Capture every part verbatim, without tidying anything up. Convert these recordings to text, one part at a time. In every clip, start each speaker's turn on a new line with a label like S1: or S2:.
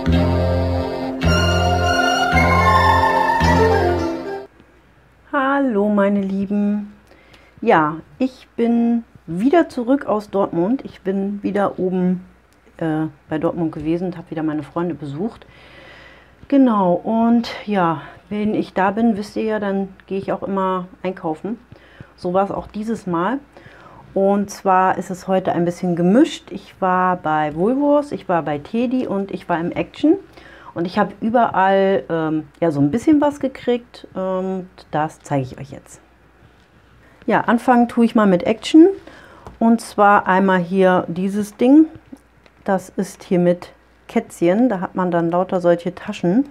S1: Hallo meine Lieben, ja, ich bin wieder zurück aus Dortmund. Ich bin wieder oben äh, bei Dortmund gewesen und habe wieder meine Freunde besucht. Genau, und ja, wenn ich da bin, wisst ihr ja, dann gehe ich auch immer einkaufen. So war es auch dieses Mal. Und zwar ist es heute ein bisschen gemischt. Ich war bei Woolworths, ich war bei Teddy und ich war im Action. Und ich habe überall ähm, ja, so ein bisschen was gekriegt. Ähm, das zeige ich euch jetzt. Ja, anfangen tue ich mal mit Action. Und zwar einmal hier dieses Ding. Das ist hier mit Kätzchen. Da hat man dann lauter solche Taschen,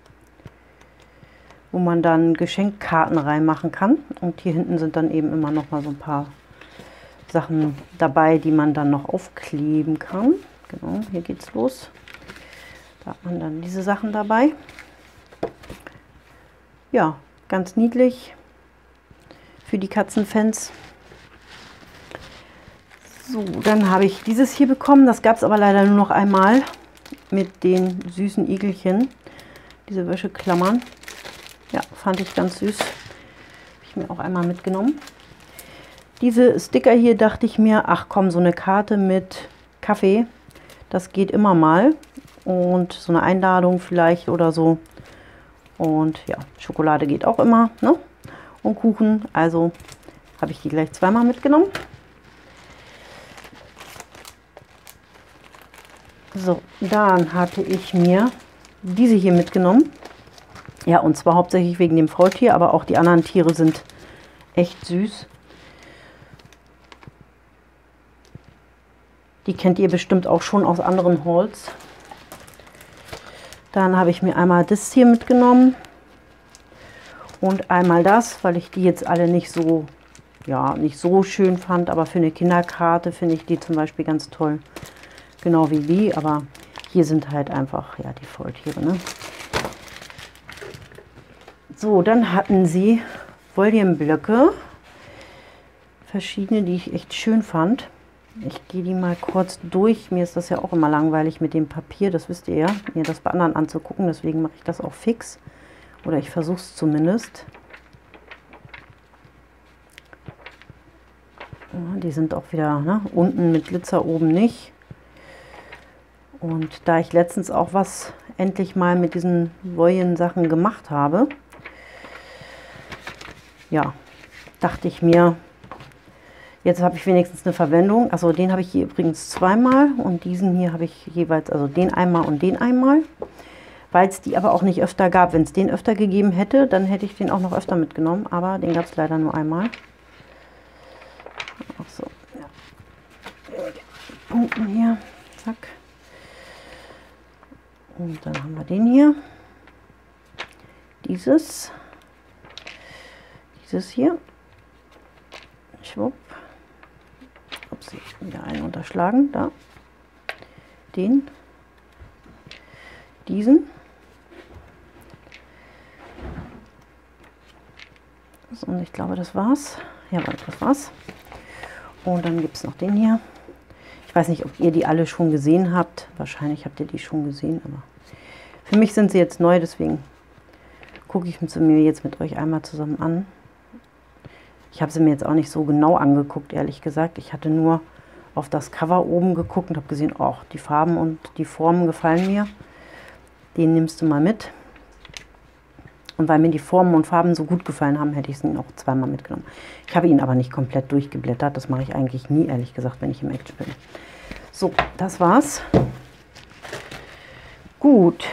S1: wo man dann Geschenkkarten reinmachen kann. Und hier hinten sind dann eben immer noch mal so ein paar Sachen dabei, die man dann noch aufkleben kann. Genau, hier geht's los. Da hat man dann diese Sachen dabei. Ja, ganz niedlich für die Katzenfans. So, dann habe ich dieses hier bekommen. Das gab es aber leider nur noch einmal mit den süßen Igelchen. Diese Wäscheklammern. Ja, fand ich ganz süß. Habe ich mir auch einmal mitgenommen. Diese Sticker hier dachte ich mir, ach komm, so eine Karte mit Kaffee, das geht immer mal. Und so eine Einladung vielleicht oder so. Und ja, Schokolade geht auch immer, ne? Und Kuchen. Also habe ich die gleich zweimal mitgenommen. So, dann hatte ich mir diese hier mitgenommen. Ja, und zwar hauptsächlich wegen dem Faultier, aber auch die anderen Tiere sind echt süß. Die kennt ihr bestimmt auch schon aus anderen Hauls. Dann habe ich mir einmal das hier mitgenommen und einmal das, weil ich die jetzt alle nicht so, ja, nicht so schön fand, aber für eine Kinderkarte finde ich die zum Beispiel ganz toll. Genau wie die, aber hier sind halt einfach, ja, die Faultiere, ne? So, dann hatten sie Folienblöcke, verschiedene, die ich echt schön fand. Ich gehe die mal kurz durch. Mir ist das ja auch immer langweilig mit dem Papier, das wisst ihr ja, mir das bei anderen anzugucken. Deswegen mache ich das auch fix. Oder ich versuche es zumindest. Ja, die sind auch wieder, ne, unten mit Glitzer, oben nicht. Und da ich letztens auch was endlich mal mit diesen Wojen-Sachen gemacht habe, ja, dachte ich mir, jetzt habe ich wenigstens eine Verwendung. Also den habe ich hier übrigens zweimal und diesen hier habe ich jeweils, also den einmal und den einmal. Weil es die aber auch nicht öfter gab. Wenn es den öfter gegeben hätte, dann hätte ich den auch noch öfter mitgenommen. Aber den gab es leider nur einmal. Ach so, ja. Punkten hier, zack. Und dann haben wir den hier. Dieses. Dieses hier. Schwupp. Ups, wieder einen unterschlagen, da, den, diesen, so, und ich glaube, das war's, ja, das war's, und dann gibt es noch den hier. Ich weiß nicht, ob ihr die alle schon gesehen habt, wahrscheinlich habt ihr die schon gesehen, aber für mich sind sie jetzt neu, deswegen gucke ich sie mir jetzt mit euch einmal zusammen an. Ich habe sie mir jetzt auch nicht so genau angeguckt, ehrlich gesagt. Ich hatte nur auf das Cover oben geguckt und habe gesehen, oh, die Farben und die Formen gefallen mir. Den nimmst du mal mit. Und weil mir die Formen und Farben so gut gefallen haben, hätte ich ihn auch zweimal mitgenommen. Ich habe ihn aber nicht komplett durchgeblättert. Das mache ich eigentlich nie, ehrlich gesagt, wenn ich im Action bin. So, das war's. Gut.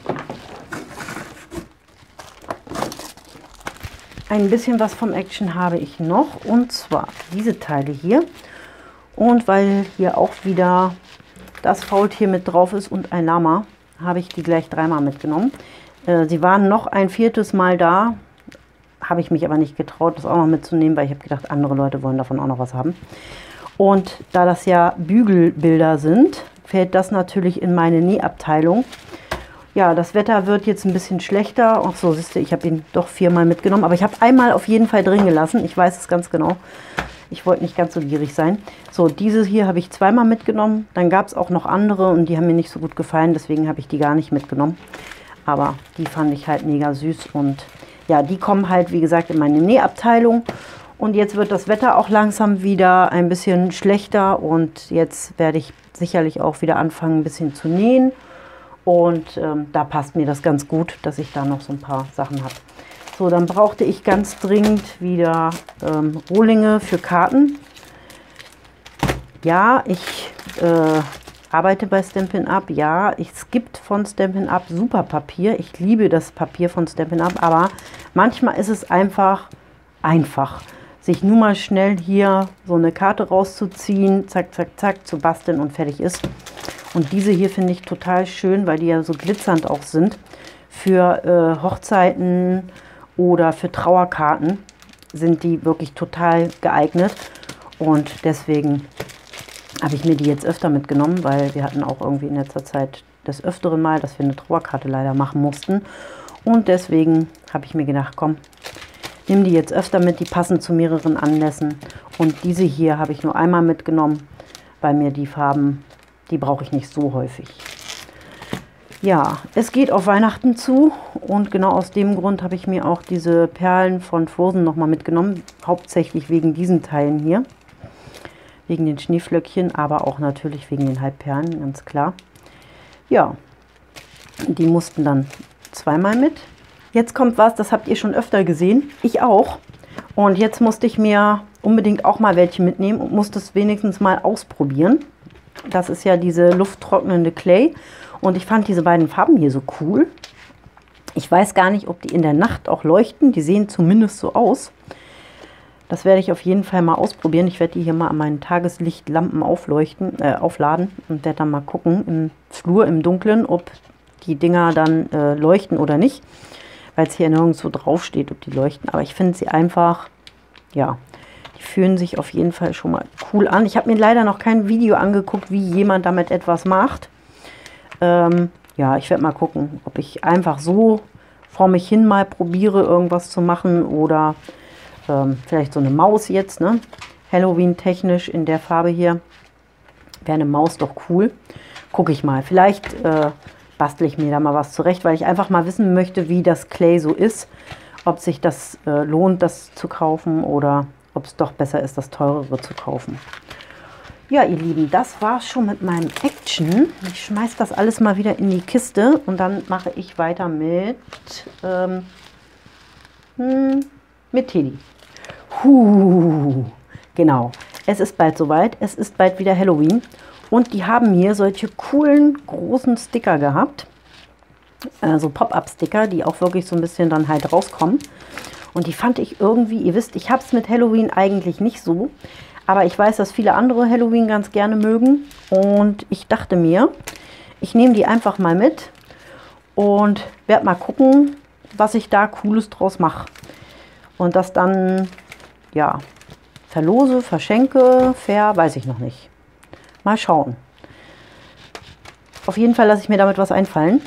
S1: Ein bisschen was vom Action habe ich noch, und zwar diese Teile hier. Und weil hier auch wieder das Faultier mit drauf ist und ein Lama, habe ich die gleich dreimal mitgenommen. Äh, sie waren noch ein viertes Mal da, habe ich mich aber nicht getraut, das auch noch mitzunehmen, weil ich habe gedacht, andere Leute wollen davon auch noch was haben. Und da das ja Bügelbilder sind, fällt das natürlich in meine Nähabteilung. Ja, das Wetter wird jetzt ein bisschen schlechter. Ach so, siehst du, ich habe ihn doch viermal mitgenommen. Aber ich habe einmal auf jeden Fall drin gelassen. Ich weiß es ganz genau. Ich wollte nicht ganz so gierig sein. So, diese hier habe ich zweimal mitgenommen. Dann gab es auch noch andere und die haben mir nicht so gut gefallen. Deswegen habe ich die gar nicht mitgenommen. Aber die fand ich halt mega süß. Und ja, die kommen halt, wie gesagt, in meine Nähabteilung. Und jetzt wird das Wetter auch langsam wieder ein bisschen schlechter. Und jetzt werde ich sicherlich auch wieder anfangen, ein bisschen zu nähen. Und ähm, da passt mir das ganz gut, dass ich da noch so ein paar Sachen habe. So, dann brauchte ich ganz dringend wieder ähm, Rohlinge für Karten. Ja, ich äh, arbeite bei Stampin' Up. Ja, es gibt von Stampin' Up super Papier. Ich liebe das Papier von Stampin' Up, aber manchmal ist es einfach einfach, sich nur mal schnell hier so eine Karte rauszuziehen, zack, zack, zack, zu basteln und fertig ist. Und diese hier finde ich total schön, weil die ja so glitzernd auch sind. Für äh, Hochzeiten oder für Trauerkarten sind die wirklich total geeignet. Und deswegen habe ich mir die jetzt öfter mitgenommen, weil wir hatten auch irgendwie in letzter Zeit des Öfteren mal, dass wir eine Trauerkarte leider machen mussten. Und deswegen habe ich mir gedacht, komm, nimm die jetzt öfter mit, die passen zu mehreren Anlässen. Und diese hier habe ich nur einmal mitgenommen, weil mir die Farben, die brauche ich nicht so häufig. Ja, es geht auf Weihnachten zu und genau aus dem Grund habe ich mir auch diese Perlen von Frozen nochmal mitgenommen. Hauptsächlich wegen diesen Teilen hier, wegen den Schneeflöckchen, aber auch natürlich wegen den Halbperlen, ganz klar. Ja, die mussten dann zweimal mit. Jetzt kommt was, das habt ihr schon öfter gesehen, ich auch. Und jetzt musste ich mir unbedingt auch mal welche mitnehmen und musste es wenigstens mal ausprobieren. Das ist ja diese lufttrocknende Clay. Und ich fand diese beiden Farben hier so cool. Ich weiß gar nicht, ob die in der Nacht auch leuchten. Die sehen zumindest so aus. Das werde ich auf jeden Fall mal ausprobieren. Ich werde die hier mal an meinen Tageslichtlampen aufleuchten, äh, aufladen und werde dann mal gucken im Flur, im Dunkeln, ob die Dinger dann äh, leuchten oder nicht. Weil es hier nirgendwo drauf steht, ob die leuchten. Aber ich finde sie einfach, ja, die fühlen sich auf jeden Fall schon mal cool an. Ich habe mir leider noch kein Video angeguckt, wie jemand damit etwas macht. Ähm, ja, ich werde mal gucken, ob ich einfach so vor mich hin mal probiere, irgendwas zu machen oder ähm, vielleicht so eine Maus jetzt, ne? Halloween-technisch in der Farbe hier. Wäre eine Maus doch cool. Gucke ich mal. Vielleicht äh, bastle ich mir da mal was zurecht, weil ich einfach mal wissen möchte, wie das Clay so ist. Ob sich das äh, lohnt, das zu kaufen oder ob es doch besser ist, das teurere zu kaufen. Ja, ihr Lieben, das war's schon mit meinem Action. Ich schmeiß das alles mal wieder in die Kiste und dann mache ich weiter mit, ähm, mit Teddy. Huh, genau, es ist bald soweit. Es ist bald wieder Halloween. Und die haben hier solche coolen, großen Sticker gehabt. Also Pop-Up-Sticker, die auch wirklich so ein bisschen dann halt rauskommen. Und die fand ich irgendwie, ihr wisst, ich habe es mit Halloween eigentlich nicht so. Aber ich weiß, dass viele andere Halloween ganz gerne mögen. Und ich dachte mir, ich nehme die einfach mal mit und werde mal gucken, was ich da Cooles draus mache. Und das dann, ja, verlose, verschenke, fair, weiß ich noch nicht. Mal schauen. Auf jeden Fall lasse ich mir damit was einfallen.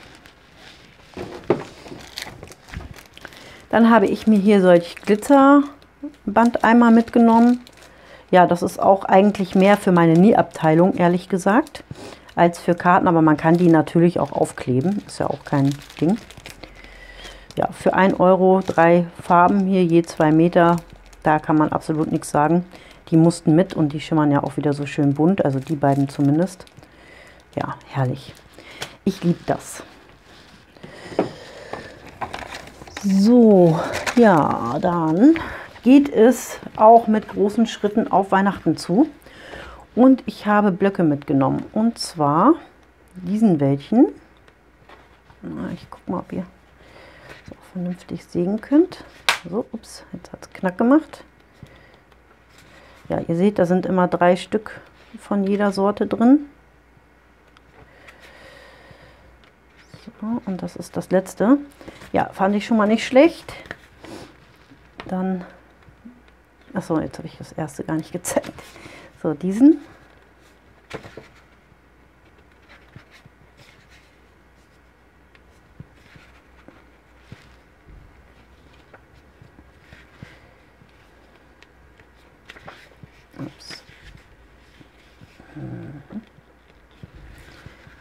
S1: Dann habe ich mir hier solch Glitzerbandeimer mitgenommen. Ja, das ist auch eigentlich mehr für meine Nähabteilung, ehrlich gesagt, als für Karten. Aber man kann die natürlich auch aufkleben. Ist ja auch kein Ding. Ja, für ein Euro drei Farben hier, je zwei Meter. Da kann man absolut nichts sagen. Die mussten mit und die schimmern ja auch wieder so schön bunt. Also die beiden zumindest. Ja, herrlich. Ich liebe das. So, ja, dann geht es auch mit großen Schritten auf Weihnachten zu. Und ich habe Blöcke mitgenommen. Und zwar diesen welchen. Na, ich gucke mal, ob ihr so vernünftig sehen könnt. So, ups, jetzt hat es knack gemacht. Ja, ihr seht, da sind immer drei Stück von jeder Sorte drin. So, und das ist das letzte. Ja, fand ich schon mal nicht schlecht. Dann, achso, jetzt habe ich das erste gar nicht gezeigt. So, diesen.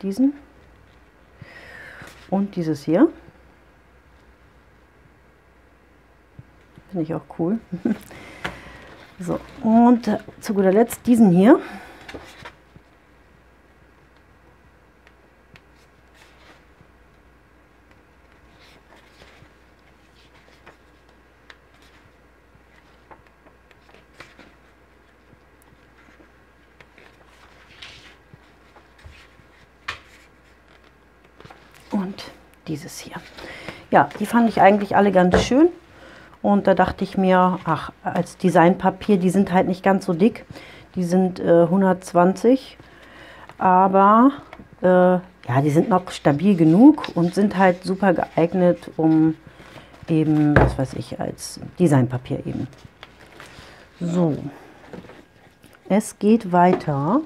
S1: diesen. Und dieses hier. Finde ich auch cool. So, und zu guter Letzt diesen hier. Und dieses hier. Ja, die fand ich eigentlich alle ganz schön. Und da dachte ich mir, ach, als Designpapier, die sind halt nicht ganz so dick. Die sind äh, hundertzwanzig. Aber äh, ja, die sind noch stabil genug und sind halt super geeignet, um eben, was weiß ich, als Designpapier eben. So. Es geht weiter.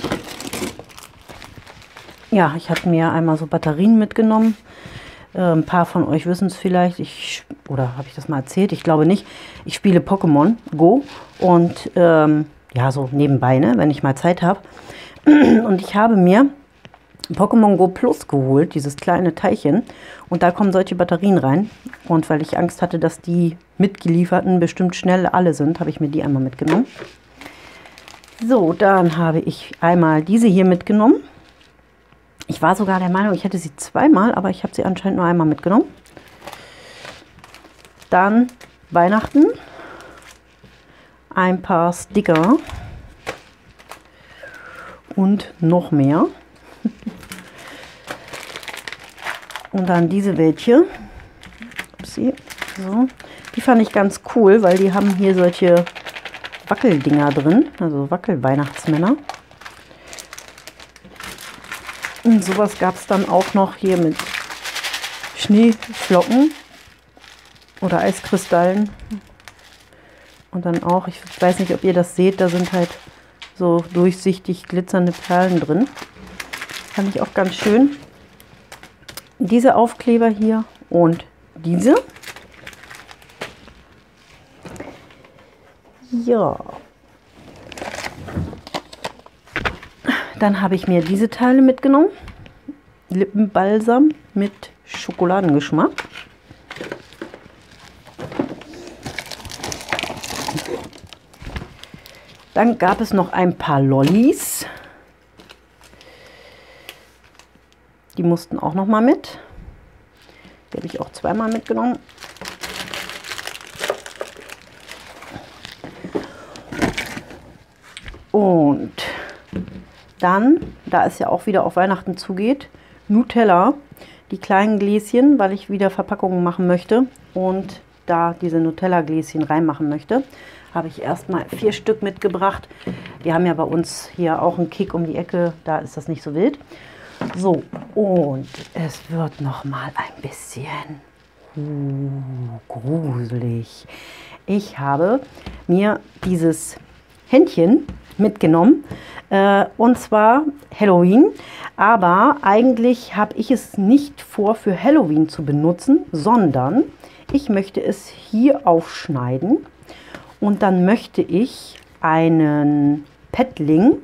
S1: Ja, ich habe mir einmal so Batterien mitgenommen. Äh, ein paar von euch wissen es vielleicht. Ich, oder habe ich das mal erzählt? Ich glaube nicht. Ich spiele Pokémon Go und ähm, ja, so nebenbei, ne, wenn ich mal Zeit habe. Und ich habe mir Pokémon Go Plus geholt, dieses kleine Teilchen. Und da kommen solche Batterien rein. Und weil ich Angst hatte, dass die mitgelieferten bestimmt schnell alle sind, habe ich mir die einmal mitgenommen. So, dann habe ich einmal diese hier mitgenommen. Ich war sogar der Meinung, ich hätte sie zweimal, aber ich habe sie anscheinend nur einmal mitgenommen. Dann Weihnachten. Ein paar Sticker. Und noch mehr. Und dann diese welche. Upsi. So. Die fand ich ganz cool, weil die haben hier solche Wackeldinger drin. Also Wackel-Weihnachtsmänner. Und sowas gab es dann auch noch hier mit Schneeflocken oder Eiskristallen. Und dann auch, ich weiß nicht, ob ihr das seht, da sind halt so durchsichtig glitzernde Perlen drin. Fand ich auch ganz schön. Diese Aufkleber hier und diese. Ja. Dann habe ich mir diese Teile mitgenommen. Lippenbalsam mit Schokoladengeschmack. Dann gab es noch ein paar Lollis. Die mussten auch noch mal mit. Die habe ich auch zweimal mitgenommen. Und dann, da es ja auch wieder auf Weihnachten zugeht, Nutella, die kleinen Gläschen, weil ich wieder Verpackungen machen möchte und da diese Nutella-Gläschen reinmachen möchte, habe ich erstmal vier Stück mitgebracht. Wir haben ja bei uns hier auch einen Kick um die Ecke, da ist das nicht so wild. So, und es wird noch mal ein bisschen uh, gruselig. Ich habe mir dieses Händchen mitgenommen, äh, und zwar Halloween, aber eigentlich habe ich es nicht vor für Halloween zu benutzen, sondern ich möchte es hier aufschneiden und dann möchte ich einen Paddling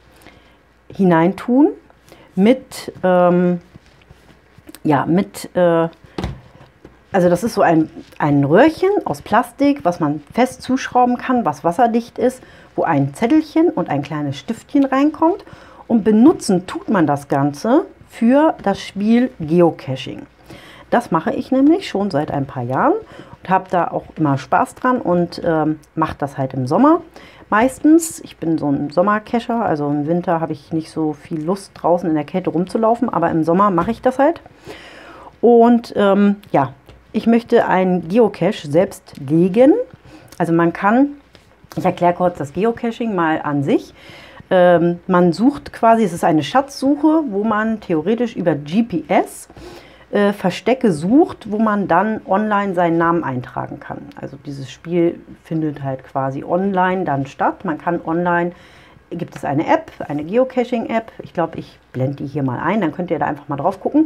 S1: hineintun mit, ähm, ja, mit, äh, also das ist so ein, ein Röhrchen aus Plastik, was man fest zuschrauben kann, was wasserdicht ist, wo ein Zettelchen und ein kleines Stiftchen reinkommt. Und benutzen tut man das Ganze für das Spiel Geocaching. Das mache ich nämlich schon seit ein paar Jahren und habe da auch immer Spaß dran und ähm, mache das halt im Sommer. Meistens, ich bin so ein Sommercacher, also im Winter habe ich nicht so viel Lust draußen in der Kälte rumzulaufen, aber im Sommer mache ich das halt. Und ähm, ja, ich möchte einen Geocache selbst legen. Also man kann, ich erkläre kurz das Geocaching mal an sich. Ähm, man sucht quasi, es ist eine Schatzsuche, wo man theoretisch über G P S äh, Verstecke sucht, wo man dann online seinen Namen eintragen kann. Also dieses Spiel findet halt quasi online dann statt. Man kann online, gibt es eine App, eine Geocaching-App. Ich glaube, ich blende die hier mal ein, dann könnt ihr da einfach mal drauf gucken.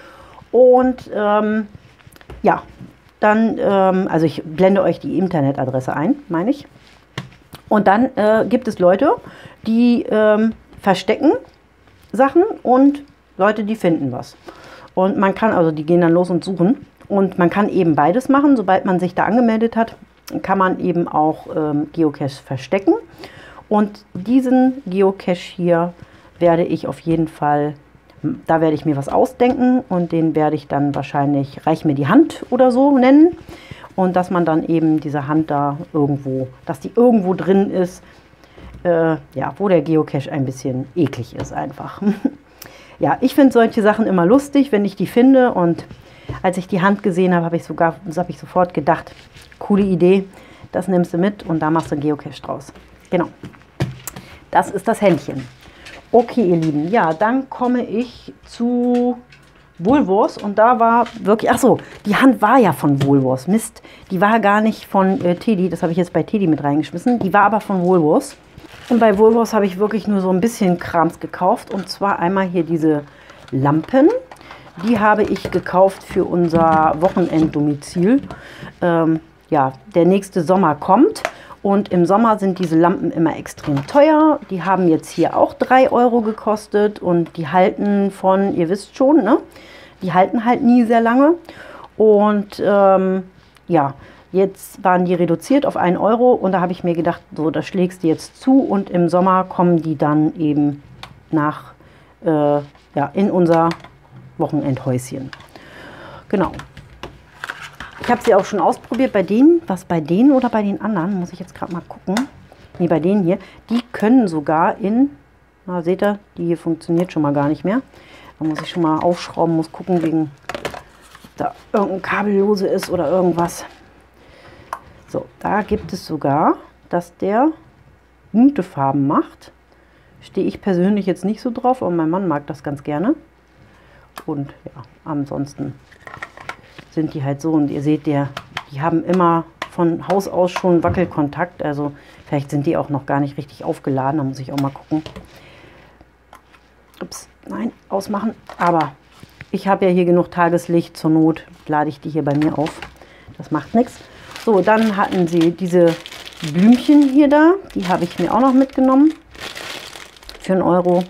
S1: Und ähm, ja, dann, ähm, also ich blende euch die Internetadresse ein, meine ich. Und dann äh, gibt es Leute, die ähm, verstecken Sachen und Leute, die finden was. Und man kann, also die gehen dann los und suchen. Und man kann eben beides machen. Sobald man sich da angemeldet hat, kann man eben auch ähm, Geocache verstecken. Und diesen Geocache hier werde ich auf jeden Fall, da werde ich mir was ausdenken und den werde ich dann wahrscheinlich Reich mir die Hand oder so nennen. Und dass man dann eben diese Hand da irgendwo, dass die irgendwo drin ist, äh, ja, wo der Geocache ein bisschen eklig ist einfach. Ja, ich finde solche Sachen immer lustig, wenn ich die finde. Und als ich die Hand gesehen habe, habe ich sogar, habe ich sofort gedacht, coole Idee, das nimmst du mit und da machst du einen Geocache draus. Genau, das ist das Händchen. Okay, ihr Lieben, ja, dann komme ich zu Woolworths und da war wirklich, ach so, die Hand war ja von Woolworths, Mist, die war gar nicht von äh, Teddy, das habe ich jetzt bei Teddy mit reingeschmissen, die war aber von Woolworths. Und bei Woolworths habe ich wirklich nur so ein bisschen Krams gekauft und zwar einmal hier diese Lampen, die habe ich gekauft für unser Wochenenddomizil. Ähm, ja, der nächste Sommer kommt. Und im Sommer sind diese Lampen immer extrem teuer. Die haben jetzt hier auch drei Euro gekostet und die halten von, ihr wisst schon, ne? Die halten halt nie sehr lange. Und ähm, ja, jetzt waren die reduziert auf einen Euro und da habe ich mir gedacht, so, das schlägst du jetzt zu und im Sommer kommen die dann eben nach, äh, ja, in unser Wochenendhäuschen. Genau. Ich habe sie auch schon ausprobiert bei denen, was bei denen oder bei den anderen, muss ich jetzt gerade mal gucken. Nee, bei denen hier, die können sogar in, na seht ihr, die hier funktioniert schon mal gar nicht mehr. Da muss ich schon mal aufschrauben, muss gucken, wegen, ob da irgendein Kabel lose ist oder irgendwas. So, da gibt es sogar, dass der bunte Farben macht. Stehe ich persönlich jetzt nicht so drauf, aber mein Mann mag das ganz gerne. Und ja, ansonsten sind die halt so und ihr seht, der, die haben immer von Haus aus schon Wackelkontakt, also vielleicht sind die auch noch gar nicht richtig aufgeladen, da muss ich auch mal gucken. Ups, nein, ausmachen, aber ich habe ja hier genug Tageslicht, zur Not lade ich die hier bei mir auf, das macht nichts. So, dann hatten sie diese Blümchen hier da, die habe ich mir auch noch mitgenommen, für einen Euro.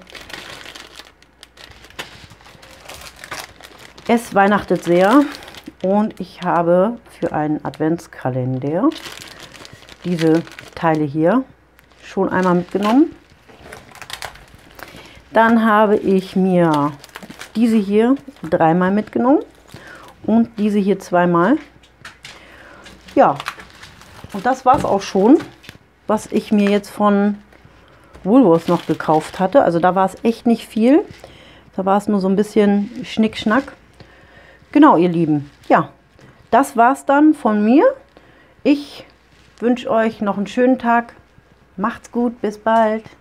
S1: Es weihnachtet sehr. Und ich habe für einen Adventskalender diese Teile hier schon einmal mitgenommen. Dann habe ich mir diese hier dreimal mitgenommen und diese hier zweimal. Ja, und das war es auch schon, was ich mir jetzt von Woolworths noch gekauft hatte. Also da war es echt nicht viel. Da war es nur so ein bisschen Schnickschnack. Genau, ihr Lieben. Ja, das war's dann von mir. Ich wünsche euch noch einen schönen Tag. Macht's gut, bis bald.